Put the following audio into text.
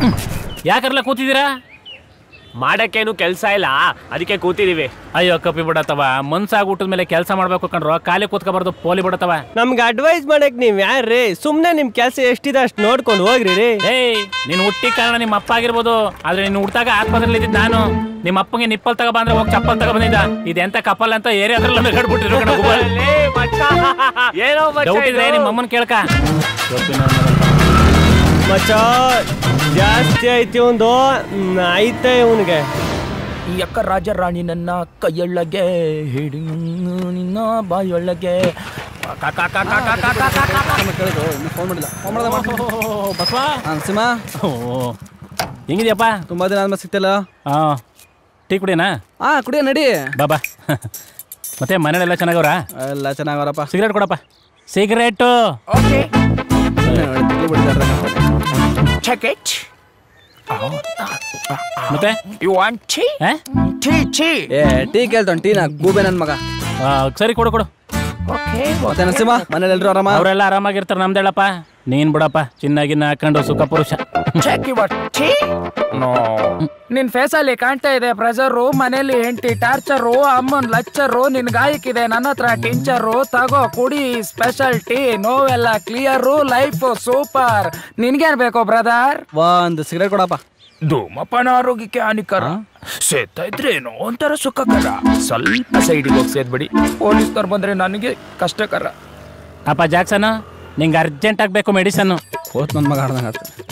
ಯಾಕರ್ಲ ಕೂತಿದ್ದೀರಾ? ಮಾಡಕ್ಕೇನು ಕೆಲಸ ಇಲ್ಲ, ಅದಕ್ಕೆ ಕೂತಿದೀವಿ. ಅಯ್ಯೋ ಕಪ್ಪಿ ಬಿಡತ್ತವ, ಮನ್ಸಾಗ ಊಟದ ಮೇಲೆ ಕೆಲಸ ಮಾಡ್ಬೇಕು ಕಣ್ರೋ, ಖಾಲಿ ಕೂತ್ಕೋಬಾರ್ದು, ಪೋಲಿ ಬಿಡತ್ತವ. ನಮ್ಗೆ ಅಡ್ವೈಸ್ ಮಾಡಕ್ ನೀವ್ ಯಾರ್ರಿ? ಸುಮ್ನೆ ನಿಮ್ ಕೆಲಸ ಎಷ್ಟಿದೆ ಅಷ್ಟು ನೋಡ್ಕೊಂಡು ಹೋಗ್ರಿ ರೀ. ಏಯ್, ನೀನ್ ಹುಟ್ಟಿ ಕಾರಣ ನಿಮ್ಮ ಅಪ್ಪ ಆಗಿರ್ಬೋದು, ಆದ್ರೆ ನೀನು ಹುಟ್ಟಾಗ ಆಸ್ಪತ್ರೆಯಲ್ಲಿ ಇದ್ದಿದ್ದು ನಾನು. ನಿಮ್ಮ ಅಪ್ಪಂಗೆ ನಿಪ್ಪಲ್ ತಗೋ ಬಂದ್ರೆ ಹೋಗಿ ಚಪ್ಪಲ್ ತಗೋ ಬಂದಿದ್ದ. ಇದೆಂತ ಕಪ್ಪಲ್ ಅಂತ ಏರಿಯಾ ಅದ್ರಲ್ಲಿ ಕಡ್ಬಿಟ್ಟಿದ್ರು. ಏನೋ ಡೌಟ್ ಇದ್ರೆ ನಿಮ್ಮ ಅಮ್ಮನ್ ಕೇಳ್ಕ. ಮಚ್ಚ ಜಾಸ್ತಿ ಐತಿ ಒಂದು ಐತೆ ಇವನಿಗೆ. ಈ ಅಕ್ಕ ರಾಜ ರಾಣಿ ನನ್ನ ಕೈಯೊಳಗೆ ಹಿಡಿ ನಿನ್ನ ಬಾಯೊಳಗೆ. ಹೆಂಗಿದ್ಯಪ್ಪ? ತುಂಬಾ ದಿನ ಆದ್ಮೇಲೆ ಸಿಗ್ತಿಲ್ಲ. ಟೀ ಕುಡಿಯೋಣ? ಕುಡಿಯ ನಡಿ ಬಾಬಾ. ಮತ್ತೆ ಮನೇಲೆಲ್ಲ ಚೆನ್ನಾಗವ್ರ? ಎಲ್ಲ ಚೆನ್ನಾಗವ್ರಪ್ಪ. ಸಿಗರೇಟ್ ಕೊಡಪ್ಪ. ಸಿಗರೇಟು ಮತ್ತೆ ಟೀ ಕೇಳ್ತಾನ. ಟೀನಾ ಗೂಬೆ ನನ್ ಮಗ. ಸರಿ ಕೊಡು ಕೊಡು. ಮತ್ತೆ ನರಸಿಂಹ ಮನೇಲಿ ಎಲ್ರು ಆರಾಮ? ಅವರೆಲ್ಲ ಆರಾಮಾಗಿರ್ತಾರ. ನಮ್ದೇಳಪ್ಪ, ನೀನ್ ಬಿಡಪ್ಪ ಚಿನ್ನಾಗಿನ್ನ ಹಾಕೊಂಡು ಸುಖ ಪುರುಷ. ನಿನ್ ಫೇಸಲ್ಲಿ ಕಾಣ್ತಾ ಇದೆ ಪ್ರೆಷರು, ಮನೇಲಿ ಹೆಂಡತಿ ಟಾರ್ಚರು, ಅಮ್ಮನ್ ಲಚ್ಚರು, ನಿನ್ ಗಾಯಕ್ಕಿದೆ ನನ್ನ ಹತ್ರ ಟಿಂಚರು. ತಗೋ ಕುಡಿ ಸ್ಪೆಷಲ್ ಟೀ, ನೋವೆಲ್ಲ ಕ್ಲಿಯರು, ಲೈಫ್ ಸೂಪರ್. ನಿನ್ಗೇನ್ ಬೇಕು ಬ್ರದರ್? ಒಂದು ಸಿಗರೇಟ್ ಕೊಡಪ್ಪ. ಧೂಮಪಾನ ಆರೋಗ್ಯಕ್ಕೆ ಹಾನಿಕರ, ಸೇತಾ ಇದ್ರೇನೋ ಒಂಥರ ಸುಖಕರ. ಸ್ವಲ್ಪ ಸೈಡಿಗೆ ಹೋಗಿ ಸೇದ್ಬಿಡಿ, ಪೊಲೀಸ್ನವ್ರು ಬಂದ್ರೆ ನನಗೆ ಕಷ್ಟಕರ. ಅಪ್ಪ ಜಾಕ್ಸನ್, ನಿಂಗೆ ಅರ್ಜೆಂಟ್ ಆಗ್ಬೇಕು ಮೆಡಿಸನ್. ಹೋತ್ ನನ್ ಮಗ